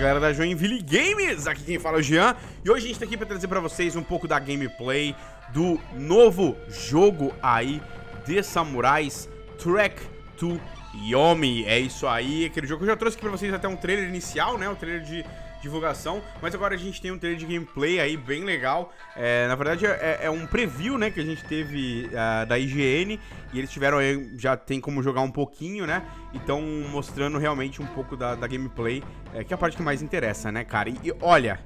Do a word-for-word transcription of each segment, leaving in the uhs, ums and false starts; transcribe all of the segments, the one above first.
galera da Joinville Games, aqui quem fala é o Jean. E hoje a gente tá aqui pra trazer pra vocês um pouco da gameplay do novo jogo aí de samurais, Trek to Yomi. É isso aí, aquele jogo que eu já trouxe aqui pra vocês até um trailer inicial, né, um trailer de divulgação, mas agora a gente tem um trailer de gameplay aí bem legal. É, na verdade é, é um preview, né, que a gente teve uh, da I G N, e eles tiveram aí, já tem como jogar um pouquinho, né, então mostrando realmente um pouco da, da gameplay, é, que é a parte que mais interessa, né, cara. E, e olha,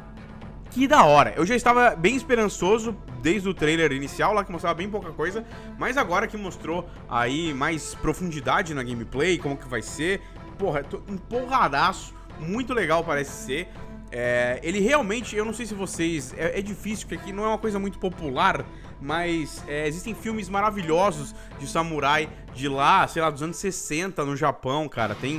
que da hora. Eu já estava bem esperançoso desde o trailer inicial lá, que mostrava bem pouca coisa, mas agora que mostrou aí mais profundidade na gameplay, como que vai ser, porra, tô empolgadaço. Muito legal parece ser. É, ele realmente, eu não sei se vocês... É, é difícil, porque aqui não é uma coisa muito popular, mas é, existem filmes maravilhosos de samurai de lá, sei lá, dos anos sessenta no Japão, cara. Tem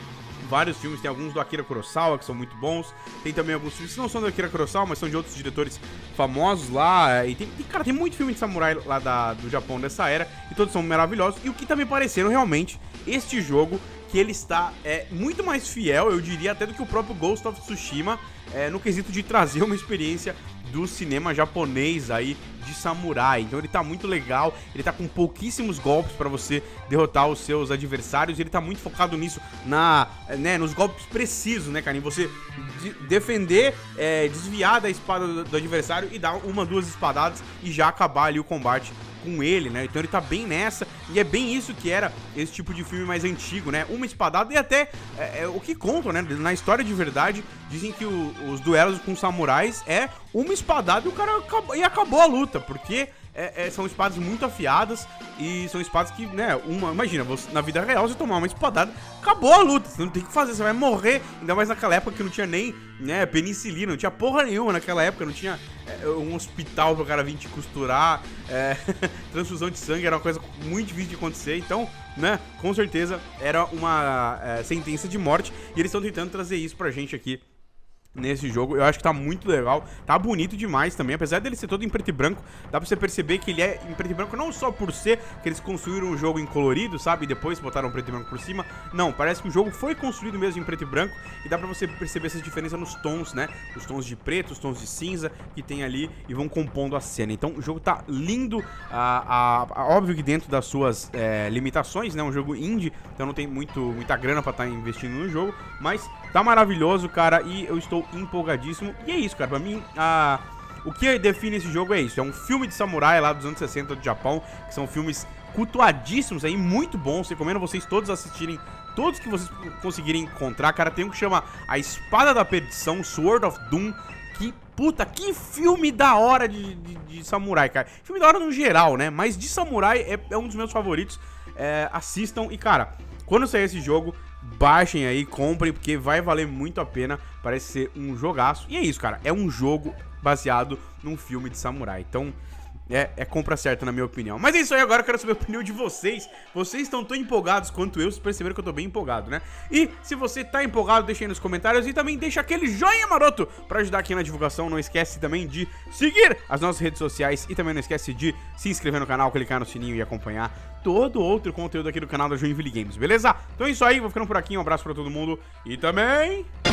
vários filmes, tem alguns do Akira Kurosawa que são muito bons. Tem também alguns filmes que não são do Akira Kurosawa, mas são de outros diretores famosos lá. E tem, cara, tem muito filme de samurai lá da, do Japão dessa era, e todos são maravilhosos. E o que tá me parecendo realmente, este jogo, que ele está é, muito mais fiel, eu diria, até do que o próprio Ghost of Tsushima, é, no quesito de trazer uma experiência do cinema japonês aí, de samurai. Então ele tá muito legal, ele tá com pouquíssimos golpes pra você derrotar os seus adversários, ele tá muito focado nisso, na, né, nos golpes precisos, né, cara, em você de defender, é, desviar da espada do, do adversário e dar uma, duas espadadas e já acabar ali o combate com ele, né? Então ele tá bem nessa, e é bem isso que era esse tipo de filme mais antigo, né? Uma espadada, e até é, é, o que contam, né? Na história de verdade, dizem que o, os duelos com samurais é uma espadada e o cara acabou, e acabou a luta, porque é, é, são espadas muito afiadas, e são espadas que, né, uma, imagina, você, na vida real, você tomar uma espadada, acabou a luta, você não tem o que fazer, você vai morrer, ainda mais naquela época que não tinha nem, né, penicilina, não tinha porra nenhuma naquela época, não tinha é, um hospital pro cara vir te costurar, é, transfusão de sangue era uma coisa muito difícil de acontecer, então, né, com certeza era uma é, sentença de morte, e eles estão tentando trazer isso pra gente aqui nesse jogo. Eu acho que tá muito legal, tá bonito demais também, apesar dele ser todo em preto e branco, dá pra você perceber que ele é em preto e branco não só por ser que eles construíram o jogo em colorido, sabe, e depois botaram preto e branco por cima, não, parece que o jogo foi construído mesmo em preto e branco, e dá pra você perceber essa diferença nos tons, né, os tons de preto, os tons de cinza que tem ali, e vão compondo a cena. Então o jogo tá lindo, a, a, a, óbvio que dentro das suas é, limitações, né, um jogo indie, então não tem muito, muita grana pra estar tá investindo no jogo, mas tá maravilhoso, cara, e eu estou empolgadíssimo. E é isso, cara, pra mim, a... o que define esse jogo é isso, é um filme de samurai lá dos anos sessenta do Japão, que são filmes cultuadíssimos aí, muito bons, recomendo vocês todos assistirem, todos que vocês conseguirem encontrar, cara. Tem um que chama A Espada da Perdição, Sword of Doom, que, puta, que filme da hora de, de, de samurai, cara. Filme da hora no geral, né, mas de samurai é, é um dos meus favoritos, é, assistam, e cara, quando sair esse jogo, baixem aí, comprem, porque vai valer muito a pena, parece ser um jogaço. E é isso, cara, é um jogo baseado num filme de samurai, então é, é compra certa na minha opinião. Mas é isso aí, agora eu quero saber a opinião de vocês. Vocês estão tão empolgados quanto eu, vocês perceberam que eu tô bem empolgado, né? E se você tá empolgado, deixa aí nos comentários, e também deixa aquele joinha maroto pra ajudar aqui na divulgação. Não esquece também de seguir as nossas redes sociais, e também não esquece de se inscrever no canal, clicar no sininho e acompanhar todo outro conteúdo aqui do canal da Joinville Games, beleza? Então é isso aí, vou ficando por aqui, um abraço pra todo mundo, e também...